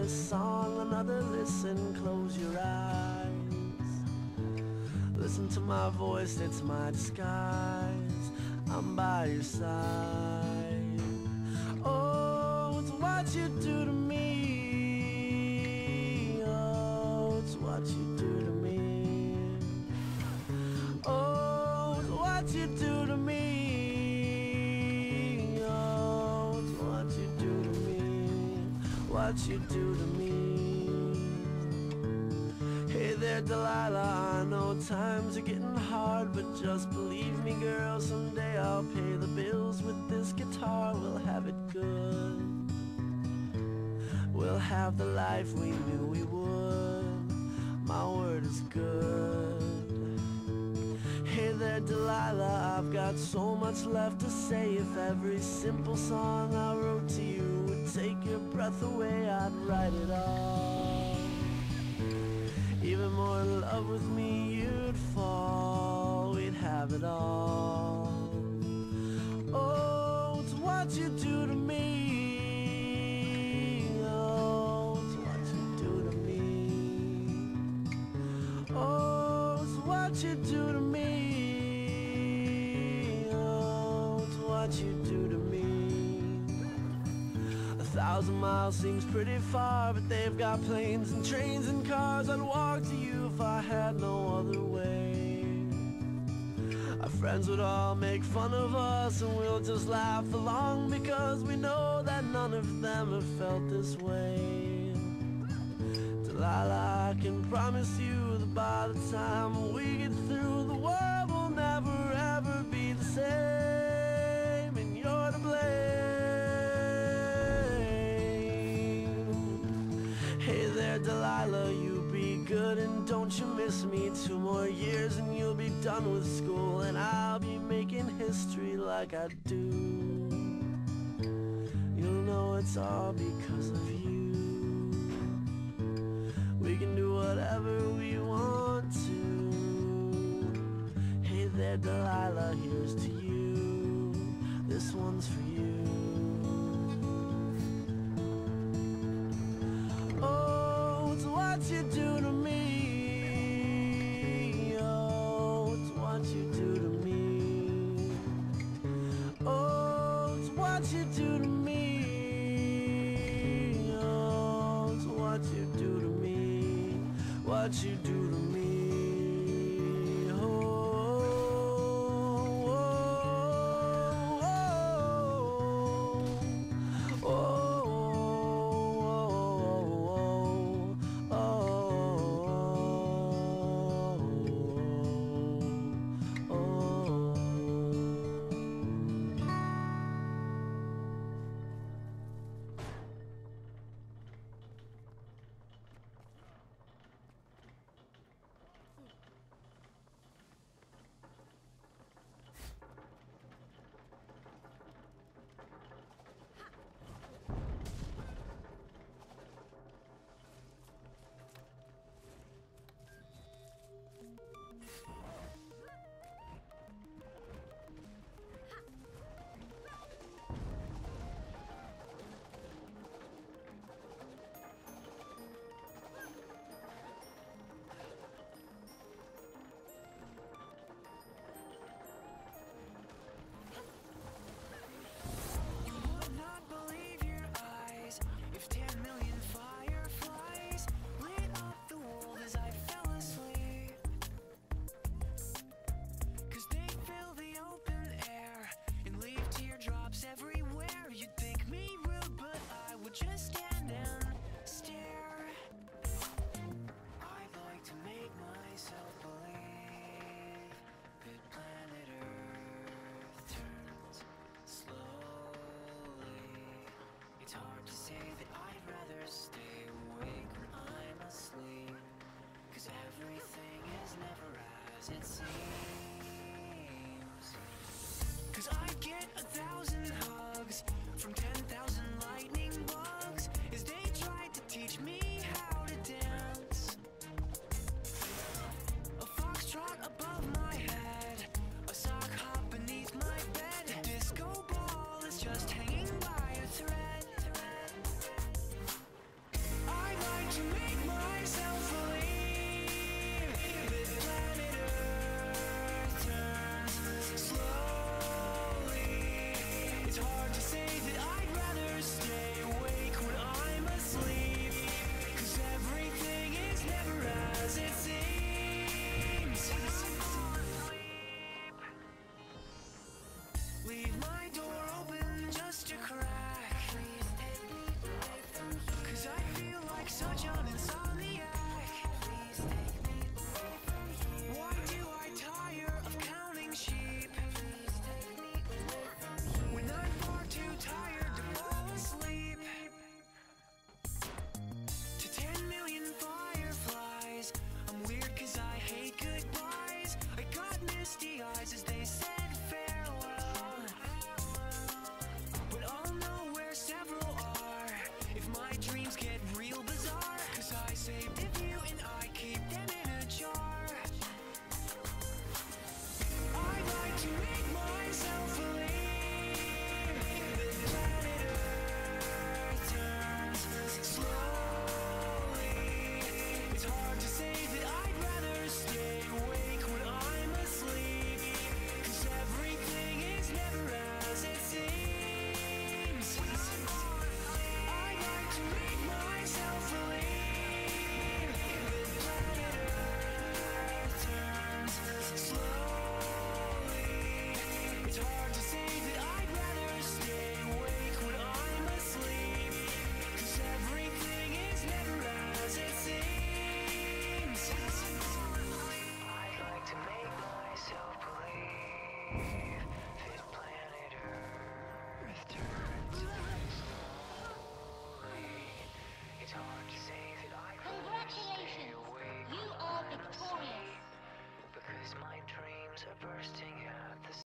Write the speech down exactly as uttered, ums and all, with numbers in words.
this song, another listen, close your eyes. Listen to my voice, it's my disguise, I'm by your side. Oh, it's what you do to me. Oh, it's what you do to me. Oh, it's what you do to me. Oh, it's what you do to me. What you do to me. Hey there, Delilah, I know times are getting hard, but just believe me, girl, someday I'll pay the bills with this guitar. We'll have it good. We'll have the life we knew we would. My word is good. Hey there, Delilah, I've got so much left to say. If every simple song I wrote to you would take your breath away, I'd write it all. Even more in love with me you'd fall. We'd have it all. Oh, it's what you do to me. Oh, it's what you do to me. Oh, it's what you do to me. Oh, it's what you do to me. A thousand miles seems pretty far, but they've got planes and trains and cars. I'd walk to you if I had no other way. Our friends would all make fun of us, and we'll just laugh along, because we know that none of them have felt this way. Delilah, I can promise you that by the time we get through, the world will never ever be the same, and you're to blame. Hey there, Delilah, you be good and don't you miss me. Two more years and you'll be done with school, and I'll be making history like I do. You'll know it's all because of you. We can do whatever we want to. Hey there, Delilah, here's to you. This one's for you. Oh, it's what you do to me. Oh, it's what you do to me. Oh, it's what you do to me. Oh, it's what you do to me. What you do to me. Oh, oh, oh, oh, oh, oh, oh, oh. It seems, 'cause I get a thousand hugs from ten thousand lightning bugs as they tried to teach me how to dance. A foxtrot above my head, a sock hop beneath my bed, a disco ball is just hanging by a thread. I hard to say that I could stay Congratulations! awake You when are I'm victorious. asleep, because my dreams are bursting